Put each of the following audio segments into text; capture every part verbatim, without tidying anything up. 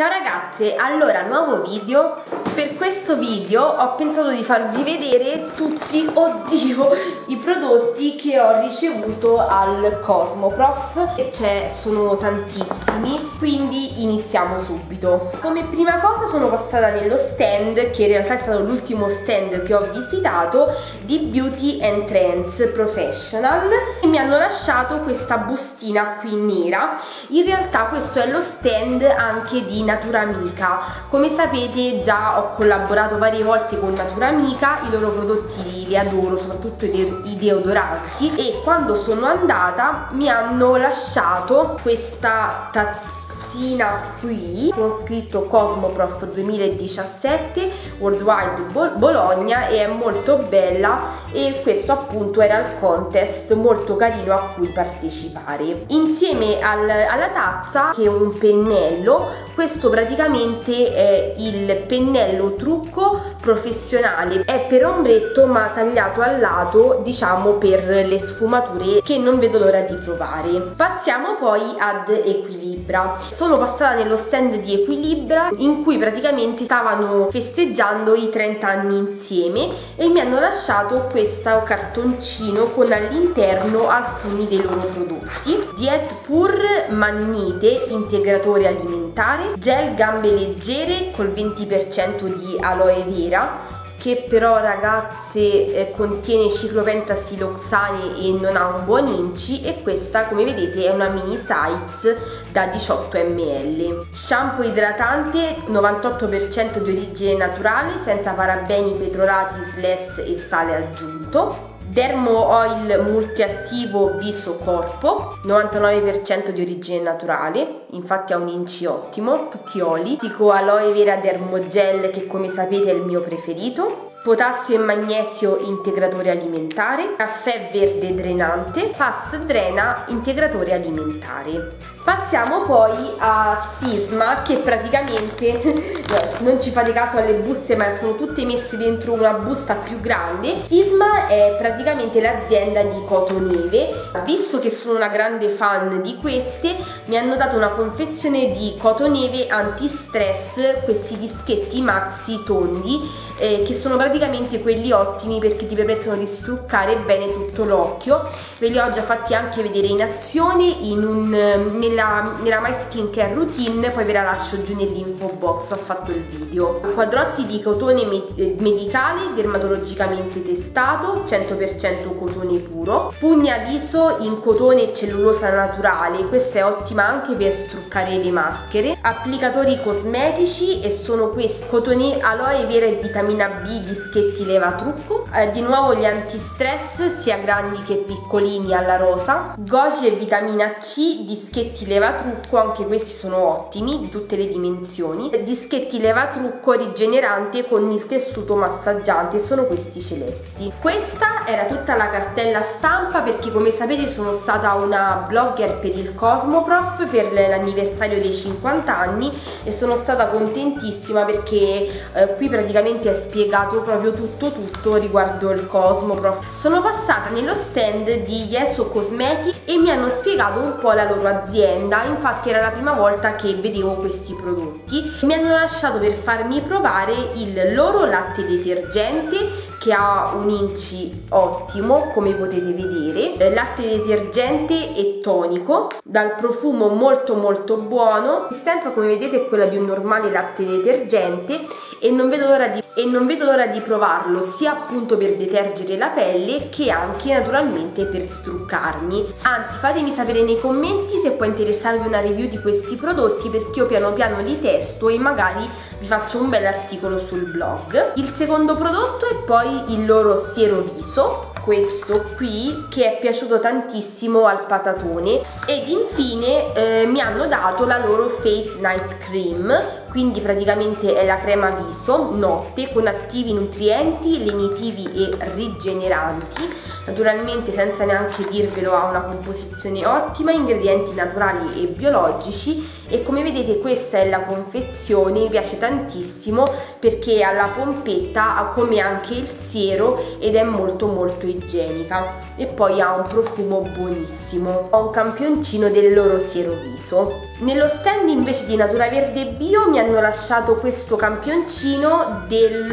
Ciao ragazze, allora nuovo video. Per questo video ho pensato di farvi vedere tutti, oddio, i prodotti che ho ricevuto al Cosmoprof e c'è, sono tantissimi, quindi iniziamo subito. Come prima cosa sono passata nello stand, che in realtà è stato l'ultimo stand che ho visitato, di Beauty and Trends Professional, e mi hanno lasciato questa bustina qui nera. In realtà questo è lo stand anche di Naturamica. Come sapete già ho collaborato varie volte con Naturamica, i loro prodotti li adoro, soprattutto i deodoranti, e quando sono andata mi hanno lasciato questa tazzina qui con scritto Cosmoprof duemiladiciassette Worldwide Bologna, e è molto bella, e questo appunto era il contest molto carino a cui partecipare. Insieme al, alla tazza, che è un pennello, questo praticamente è il pennello trucco professionale, è per ombretto ma tagliato al lato, diciamo per le sfumature, che non vedo l'ora di provare. Passiamo poi ad Equilibra. Sono passata nello stand di Equilibra, in cui praticamente stavano festeggiando i trenta anni insieme, e mi hanno lasciato questo cartoncino con all'interno alcuni dei loro prodotti: Diet Pure Magnete integratore alimentare, gel gambe leggere col venti per cento di aloe vera, che però ragazze eh, contiene ciclopentasiloxane e non ha un buon inci, e questa come vedete è una mini size da diciotto millilitri. Shampoo idratante novantotto per cento di origine naturale, senza parabeni, petrolati, S L E S e sale aggiunto. Dermo Oil multiattivo viso corpo, novantanove per cento di origine naturale, infatti ha un inci ottimo, tutti oli. Tico aloe vera dermogel, che come sapete è il mio preferito. Potassio e magnesio integratore alimentare, caffè verde drenante, Fast Drena integratore alimentare. Passiamo poi a Sisma, che praticamente non ci fate caso alle buste, ma sono tutte messe dentro una busta più grande. Sisma è praticamente l'azienda di Cotoneve. Visto che sono una grande fan di queste, mi hanno dato una confezione di Cotoneve anti-stress, questi dischetti maxi tondi, eh, che sono praticamente quelli ottimi perché ti permettono di struccare bene tutto l'occhio. Ve li ho già fatti anche vedere in azione in un, nella, nella My Skincare Routine, poi ve la lascio giù nell'info box, ho fatto il video. Quadrotti di cotone medicale dermatologicamente testato, cento per cento cotone puro. Pugna viso in cotone e cellulosa naturale, questa è ottima anche per struccare le maschere. Applicatori cosmetici, e sono questi: cotone, aloe vera e vitamina B, dischetti leva trucco, eh, di nuovo gli antistress sia grandi che piccolini alla rosa. Goji e vitamina C, dischetti leva trucco, anche questi sono ottimi, di tutte le dimensioni. Dischetti leva trucco rigenerante con il tessuto massaggiante, sono questi celesti. Questa era tutta la cartella stampa, perché come sapete sono stata una blogger per il Cosmoprof per l'anniversario dei cinquanta anni, e sono stata contentissima perché eh, qui praticamente è spiegato proprio tutto tutto riguardo il Cosmoprof. Sono passata nello stand di Yeso Cosmetics e mi hanno spiegato un po' la loro azienda, infatti era la prima volta che vedevo questi prodotti. Mi hanno lasciato per farmi provare il loro latte detergente, che ha un inci ottimo come potete vedere, latte detergente e tonico, dal profumo molto molto buono. La consistenza come vedete è quella di un normale latte detergente, e non vedo l'ora di e non vedo l'ora di provarlo, sia appunto per detergere la pelle che anche naturalmente per struccarmi. Anzi, fatemi sapere nei commenti se può interessarvi una review di questi prodotti, perché io piano piano li testo e magari vi faccio un bel articolo sul blog. Il secondo prodotto è poi il loro siero viso, questo qui, che è piaciuto tantissimo al patatone. Ed infine eh, mi hanno dato la loro Face Night Cream, quindi praticamente è la crema viso notte con attivi nutrienti, lenitivi e rigeneranti. Naturalmente, senza neanche dirvelo, ha una composizione ottima, ingredienti naturali e biologici, e come vedete questa è la confezione. Mi piace tantissimo perché ha la pompetta come anche il siero ed è molto molto igienica. e poi ha un profumo buonissimo. Ho un campioncino del loro siero viso. Nello stand invece di Natura Verde Bio mi hanno lasciato questo campioncino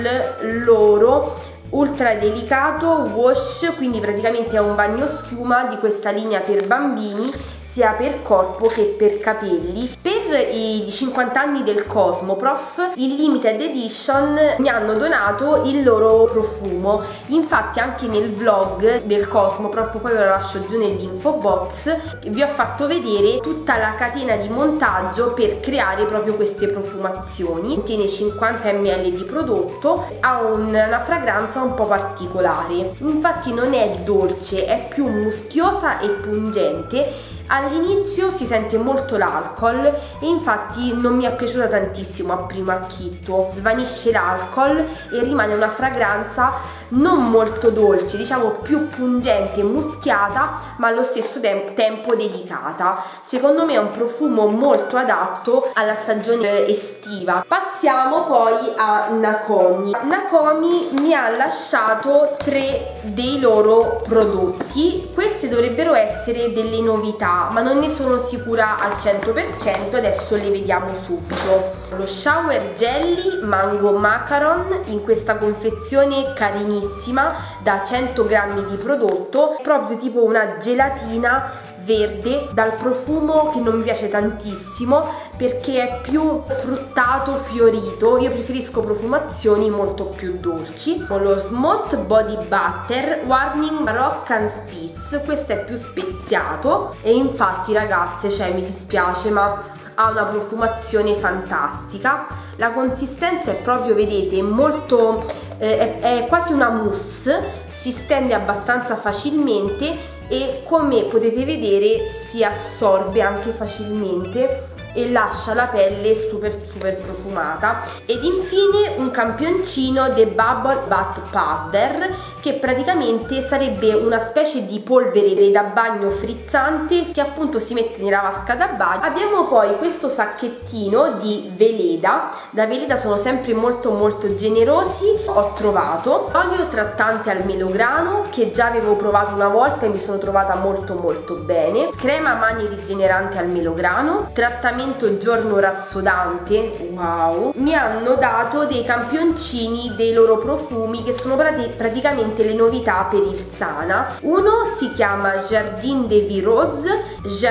del loro ultra delicato wash, quindi praticamente è un bagno schiuma di questa linea per bambini sia per corpo che per capelli. Per i cinquanta anni del Cosmoprof in limited edition mi hanno donato il loro profumo, infatti anche nel vlog del Cosmoprof, poi ve lo lascio giù nell'info box, vi ho fatto vedere tutta la catena di montaggio per creare proprio queste profumazioni. Contiene cinquanta millilitri di prodotto, ha una fragranza un po' particolare, infatti non è dolce, è più muschiosa e pungente. All'inizio si sente molto l'alcol e infatti non mi è piaciuta tantissimo a primo acchito, svanisce l'alcol e rimane una fragranza non molto dolce, diciamo più pungente e muschiata, ma allo stesso te tempo delicata. Secondo me è un profumo molto adatto alla stagione estiva. Passiamo poi a Nakomi. Nakomi mi ha lasciato tre dei loro prodotti. Queste dovrebbero essere delle novità, ma non ne sono sicura al cento per cento, adesso le vediamo subito. Lo shower jelly mango macaron in questa confezione carinissima da cento grammi di prodotto, proprio tipo una gelatina verde dal profumo che non mi piace tantissimo perché è più fruttato, fiorito. Io preferisco profumazioni molto più dolci. Lo Smooth Body Butter Warning Rock and Spitz, questo è più speziato e infatti ragazze, cioè mi dispiace ma ha una profumazione fantastica. La consistenza è proprio, vedete, molto eh, è, è quasi una mousse, si stende abbastanza facilmente e come potete vedere si assorbe anche facilmente e lascia la pelle super super profumata. Ed infine un campioncino The Bubble Bath Powder, che praticamente sarebbe una specie di polvere da bagno frizzante che appunto si mette nella vasca da bagno. Abbiamo poi questo sacchettino di Veleda. Da Veleda sono sempre molto molto generosi. Ho trovato olio trattante al melograno che già avevo provato una volta e mi sono trovata molto molto bene, crema mani rigenerante al melograno, trattamento giorno rassodante. Wow, mi hanno dato dei campioncini dei loro profumi che sono prati praticamente le novità per il Zana. Uno si chiama Jardin de Vie Rose,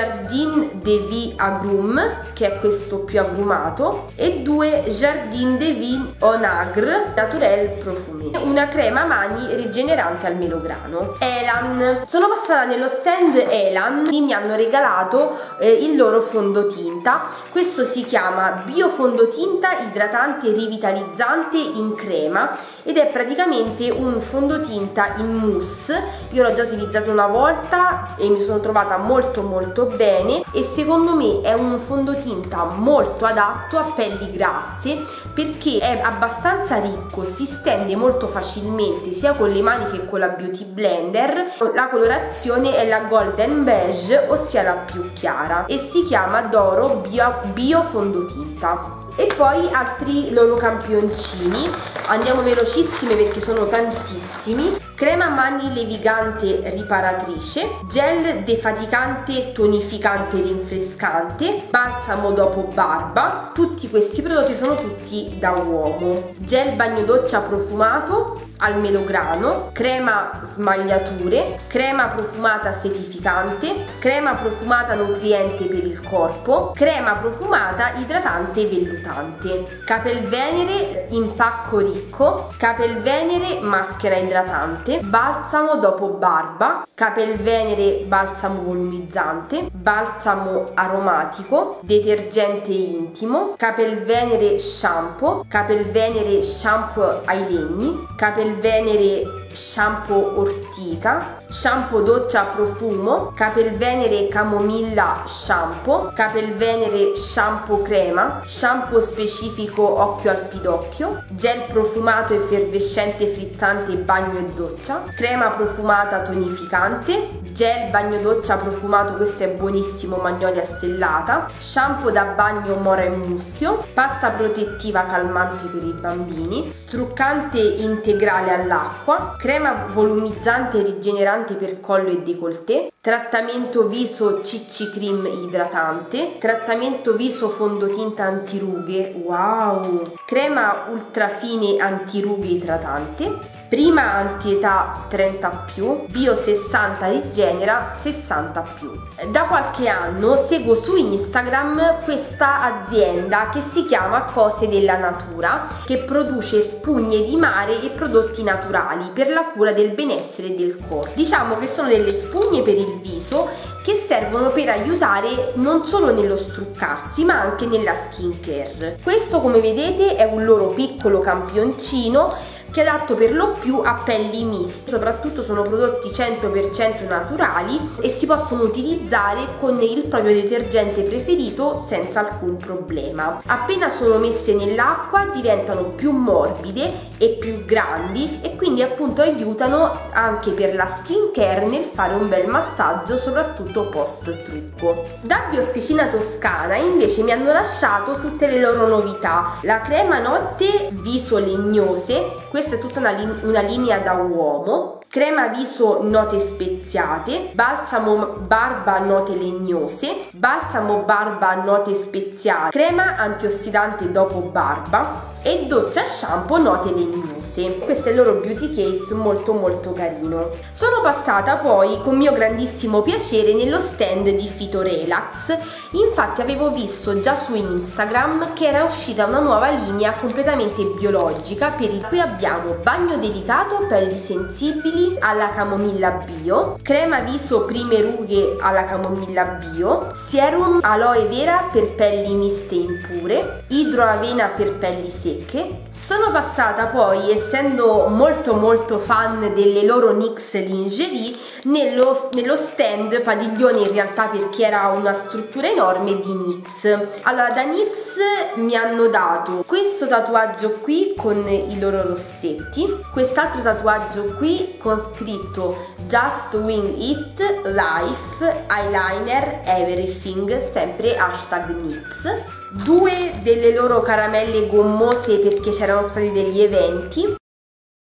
Jardin de Vie Agrum, che è questo più agrumato, e due Jardin de Vie Onagre Naturel Profumé, una crema mani rigenerante al melograno. Elan, sono passata nello stand Elan e mi hanno regalato eh, il loro fondotinta. Questo si chiama biofondotinta idratante rivitalizzante in crema ed è praticamente un fondotinta in mousse. Io l'ho già utilizzato una volta e mi sono trovata molto molto bene e secondo me è un fondotinta molto adatto a pelli grasse perché è abbastanza ricco, si stende molto facilmente sia con le mani che con la beauty blender. La colorazione è la golden beige, ossia la più chiara, e si chiama Doro Bio Bio fondotinta. E poi altri loro campioncini, andiamo velocissime perché sono tantissimi. Crema mani levigante riparatrice, gel defaticante tonificante rinfrescante, balsamo dopo barba. Tutti questi prodotti sono tutti da uomo. Gel bagno doccia profumato al melograno, crema smagliature, crema profumata setificante, crema profumata nutriente per il corpo, crema profumata idratante vellutante, Capelvenere impacco ricco, Capelvenere maschera idratante, balsamo dopo barba, Capelvenere balsamo volumizzante, balsamo aromatico, detergente intimo, Capelvenere shampoo, Capelvenere shampoo ai legni, Capelvenere shampoo ortica, shampoo doccia a profumo, Capelvenere camomilla shampoo, Capelvenere shampoo crema, shampoo specifico occhio al pidocchio, gel profumato effervescente frizzante bagno e doccia, crema profumata tonificante, gel bagno doccia profumato, questo è buonissimo, magnolia stellata, shampoo da bagno mora e muschio, pasta protettiva calmante per i bambini, struccante integrale all'acqua, crema volumizzante e rigenerante per collo e décolleté, trattamento viso C C Cream idratante, trattamento viso fondotinta antirughe, wow, crema ultra fine antirughe idratante, prima antietà trenta più, bio sessanta rigenera sessanta più. Da qualche anno seguo su Instagram questa azienda che si chiama Cose della Natura, che produce spugne di mare e prodotti naturali per la cura del benessere del corpo. Diciamo che sono delle spugne per il viso che servono per aiutare non solo nello struccarsi ma anche nella skin care. Questo, come vedete, è un loro piccolo campioncino che è adatto per lo più a pelli miste, soprattutto sono prodotti cento per cento naturali e si possono utilizzare con il proprio detergente preferito senza alcun problema. Appena sono messe nell'acqua diventano più morbide e più grandi e quindi appunto aiutano anche per la skin care nel fare un bel massaggio, soprattutto post trucco. Da Biofficina Toscana invece mi hanno lasciato tutte le loro novità: la crema notte viso legnose, questa è tutta una, lin una linea da uomo, crema viso note speziate, balsamo barba note legnose, balsamo barba note speziate, crema antiossidante dopo barba e doccia shampoo note legnose. Questo è il loro beauty case, molto molto carino. Sono passata poi con mio grandissimo piacere nello stand di Phytorelax. Infatti avevo visto già su Instagram che era uscita una nuova linea completamente biologica per il cui abbiamo bagno delicato pelli sensibili alla camomilla bio, crema viso prime rughe alla camomilla bio, serum aloe vera per pelli miste e impure, idroavena per pelli secche. Sono passata poi, essendo molto molto fan delle loro N Y X lingerie, nello, nello stand padiglione, in realtà perché era una struttura enorme, di N Y X. Allora, da N Y X mi hanno dato questo tatuaggio qui con i loro rossetti, quest'altro tatuaggio qui con scritto Just Wing It Life Eyeliner Everything, sempre hashtag N Y X, due delle loro caramelle gommose perché c'erano stati degli eventi,